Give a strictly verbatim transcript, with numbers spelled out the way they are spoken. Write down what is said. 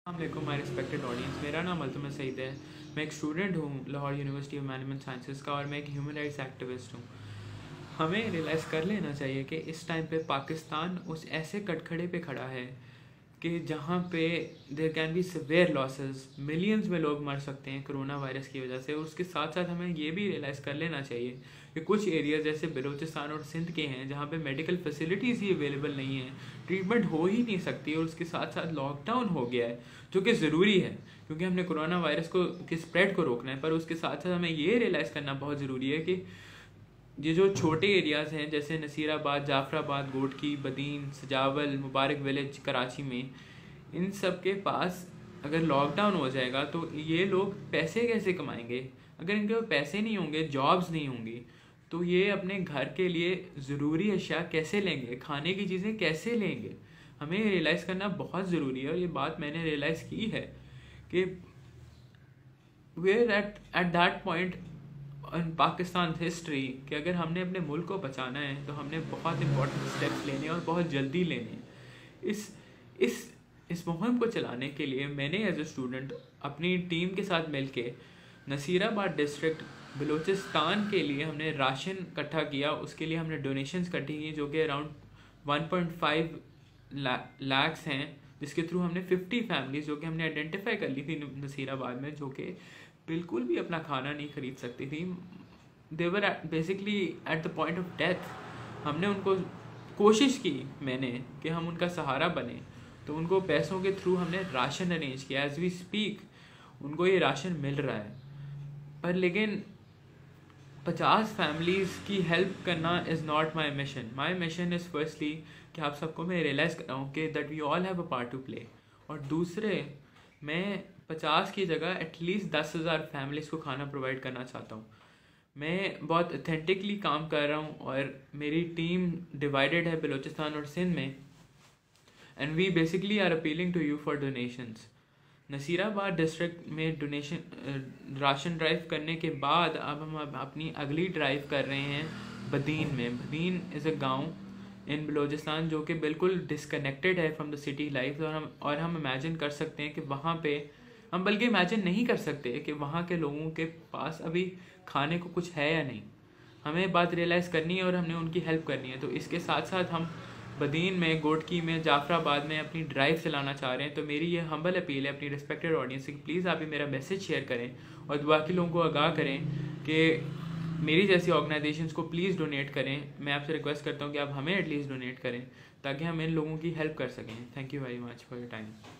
अस्सलाम my respected audience, मेरा नाम अल्तमत सईद है। मैं एक स्टूडेंट हूँ Lahore university of management sciences का और मैं एक ह्यूमन राइट्स एक्टिविस्ट हूँ। हमें रियलाइज़ कर लेना चाहिए कि इस टाइम पे पाकिस्तान उस ऐसे कटखड़े पे खड़ा है कि जहाँ पे there can be severe losses, millions में लोग मर सकते हैं कोरोना वायरस की वजह से। और उसके साथ साथ हमें ये भी रियलाइज़ कर लेना चाहिए कि कुछ एरियाज जैसे बलूचिस्तान और सिंध के हैं जहाँ पे मेडिकल फैसिलिटीज़ ही अवेलेबल नहीं है, ट्रीटमेंट हो ही नहीं सकती। और उसके साथ साथ लॉकडाउन हो गया है जो कि ज़रूरी है क्योंकि हमने कोरोना वायरस को के स्प्रेड को रोकना है। पर उसके साथ साथ हमें ये रियलाइज़ करना बहुत ज़रूरी है कि ये जो छोटे एरियाज़ हैं जैसे नसीराबाद, जाफराबाद, गोटकी, बदीन, सजावल, मुबारक विलेज कराची में, इन सब के पास अगर लॉकडाउन हो जाएगा तो ये लोग पैसे कैसे कमाएंगे? अगर इनके पास पैसे नहीं होंगे, जॉब्स नहीं होंगी, तो ये अपने घर के लिए ज़रूरी अशिया कैसे लेंगे, खाने की चीज़ें कैसे लेंगे? हमें रियलाइज़ करना बहुत ज़रूरी है। और ये बात मैंने रियलाइज़ की है कि where at at that point in Pakistan history कि अगर हमने अपने मुल्क को बचाना है तो हमने बहुत इंपॉर्टेंट स्टेप्स लेने हैं और बहुत जल्दी लेने हैं। इस इस इस मुहिम को चलाने के लिए मैंने एज ए स्टूडेंट अपनी टीम के साथ मिलके नसीराबाद डिस्ट्रिक्ट बलूचिस्तान के लिए हमने राशन इकट्ठा किया। उसके लिए हमने डोनेशंस इकट्ठी की जो कि around one point five lakhs हैं, जिसके थ्रू हमने फिफ्टी फैमिलीज जो कि हमने आइडेंटिफाई कर ली थी नसीराबाद में, जो कि बिल्कुल भी अपना खाना नहीं खरीद सकती थी। They were basically at the point of death. हमने उनको कोशिश की मैंने कि हम उनका सहारा बने, तो उनको पैसों के थ्रू हमने राशन अरेंज किया। एज वी स्पीक उनको ये राशन मिल रहा है। पर लेकिन पचास फैमिलीज़ की हेल्प करना is not my mission. My mission is firstly कि आप सबको मैं रियलाइज़ कर रहा हूँ कि that we all have a part to play. और दूसरे, मैं पचास की जगह एटलीस्ट दस हज़ार फैमिलीज़ को खाना प्रोवाइड करना चाहता हूँ। मैं बहुत ऑथेंटिकली काम कर रहा हूँ और मेरी टीम डिवाइडेड है बलूचिस्तान और सिंध में, and we basically are appealing to you for donations. Naseerabad district में डोनेशन राशन ड्राइव करने के बाद अब हम अब अपनी अगली ड्राइव कर रहे हैं बदीन में। बदीन इज़ अ गांव इन बलूचिस्तान जो कि बिल्कुल डिसकनेक्टेड है फ्रॉम द सिटी लाइफ। और हम और हम इमेजिन कर सकते हैं कि वहाँ पे हम बल्कि इमेजिन नहीं कर सकते कि वहाँ के लोगों के पास अभी खाने को कुछ है या नहीं। हमें बात रियलाइज़ करनी है और हमने उनकी हेल्प करनी है। तो इसके साथ साथ हम बदीन में, गोटकी में, जाफराबाद में अपनी ड्राइव चलाना चाह रहे हैं। तो मेरी ये हम्बल अपील है अपनी रिस्पेक्टेड ऑडियंस से कि प्लीज़ आप भी मेरा मैसेज शेयर करें और बाकी लोगों को आगाह करें कि मेरी जैसी ऑर्गेनाइजेशंस को प्लीज़ डोनेट करें। मैं आपसे रिक्वेस्ट करता हूँ कि आप हमें एटलीस्ट डोनेट करें ताकि हम इन लोगों की हेल्प कर सकें। Thank you very much for your time.